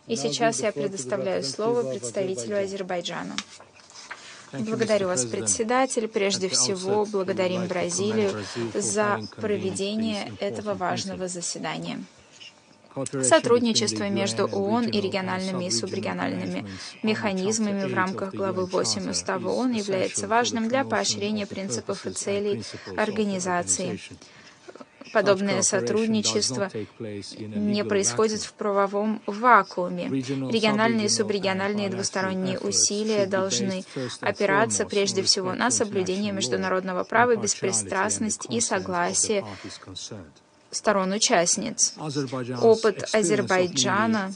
И сейчас я предоставляю слово представителю Азербайджана. Благодарю вас, председатель. Прежде всего, благодарим Бразилию за проведение этого важного заседания. Сотрудничество между ООН и региональными и субрегиональными механизмами в рамках главы 8 Устава ООН является важным для поощрения принципов и целей организации. Подобное сотрудничество не происходит в правовом вакууме. Региональные и субрегиональные двусторонние усилия должны опираться прежде всего на соблюдение международного права, беспристрастность и согласие сторон-участниц. Опыт Азербайджана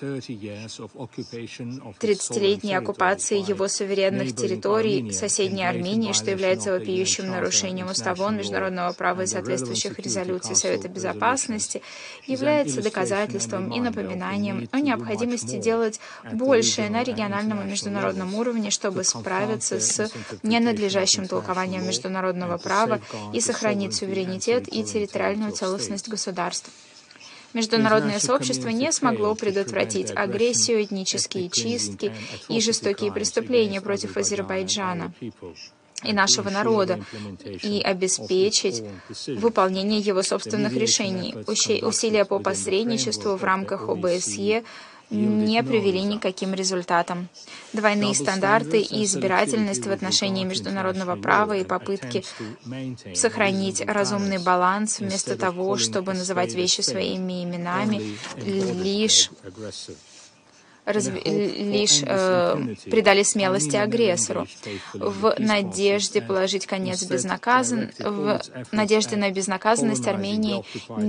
30-летней оккупации его суверенных территорий соседней Армении, что является вопиющим нарушением Устава ООН, международного права и соответствующих резолюций Совета Безопасности, является доказательством и напоминанием о необходимости делать большее на региональном и международном уровне, чтобы справиться с ненадлежащим толкованием международного права и сохранить суверенитет и территориальную целостность государства. Международное сообщество не смогло предотвратить агрессию, этнические чистки и жестокие преступления против Азербайджана и нашего народа и обеспечить выполнение его собственных решений. Усилия по посредничеству в рамках ОБСЕ не привели никаким результатам. Двойные стандарты и избирательность в отношении международного права и попытки сохранить разумный баланс вместо того, чтобы называть вещи своими именами, лишь придали смелости агрессору. В надежде на безнаказанность Армения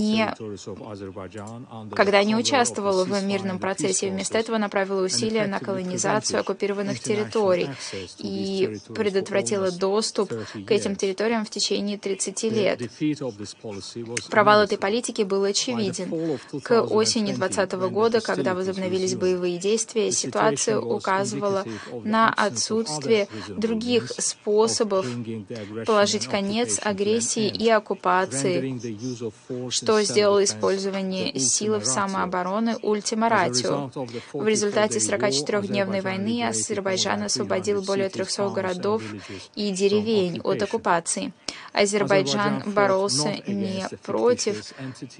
никогда не участвовала в мирном процессе, вместо этого направила усилия на колонизацию оккупированных территорий и предотвратила доступ к этим территориям в течение 30 лет. Провал этой политики был очевиден. К осени 2020 года, когда возобновились боевые действия, ситуация указывала на отсутствие других способов положить конец агрессии и оккупации, что сделало использование силы в самообороны ультима ратио. В результате 44-дневной войны Азербайджан освободил более 300 городов и деревень от оккупации. Азербайджан боролся не против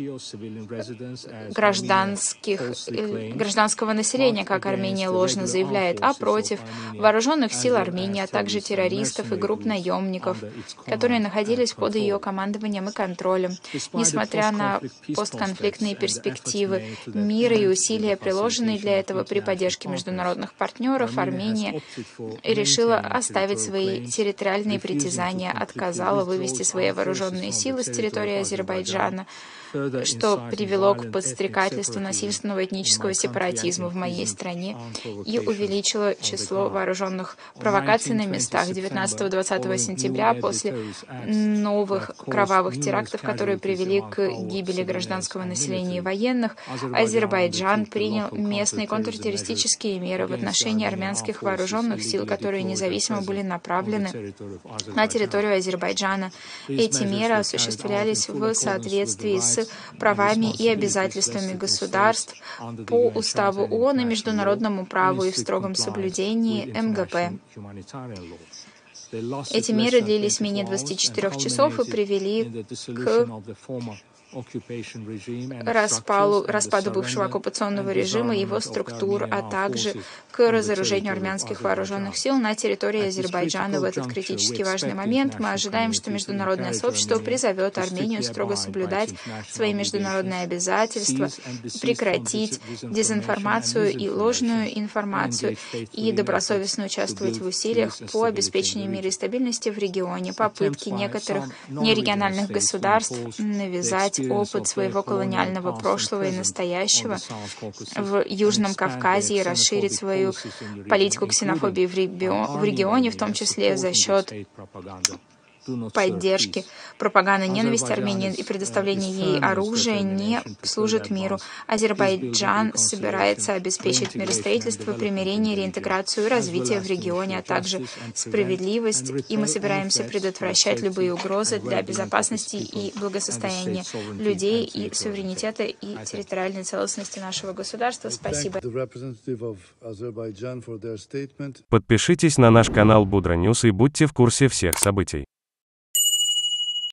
гражданского населения, как Армения ложно заявляет, а против вооруженных сил Армении, а также террористов и групп наемников, которые находились под ее командованием и контролем. Несмотря на постконфликтные перспективы мира и усилия, приложенные для этого при поддержке международных партнеров, Армения решила оставить свои территориальные притязания, отказала вывести свои вооруженные силы с территории Азербайджана, что привело к подстрекательству насильственного этнического сепаратизма в моей стране и увеличило число вооруженных провокаций на местах. 19-20 сентября, после новых кровавых терактов, которые привели к гибели гражданского населения и военных, Азербайджан принял местные контртеррористические меры в отношении армянских вооруженных сил, которые независимо были направлены на территорию Азербайджана. Эти меры осуществлялись в соответствии с правами и обязательствами государств по Уставу ООН и международному праву и в строгом соблюдении МГП. Эти меры длились менее 24 часов и привели к распаду бывшего оккупационного режима и его структур, а также к разоружению армянских вооруженных сил на территории Азербайджана. В этот критически важный момент мы ожидаем, что международное сообщество призовет Армению строго соблюдать свои международные обязательства, прекратить дезинформацию и ложную информацию и добросовестно участвовать в усилиях по обеспечению мира и стабильности в регионе. Попытки некоторых нерегиональных государств навязать опыт своего колониального прошлого и настоящего в Южном Кавказе и расширить свою политику ксенофобии в регионе, в том числе за счет поддержки пропаганды ненависти Армении и предоставления ей оружия не служит миру. Азербайджан собирается обеспечить миростроительство, примирение, реинтеграцию и развитие в регионе, а также справедливость, и мы собираемся предотвращать любые угрозы для безопасности и благосостояния людей и суверенитета и территориальной целостности нашего государства. Спасибо. Подпишитесь на наш канал Будра Ньюс и будьте в курсе всех событий.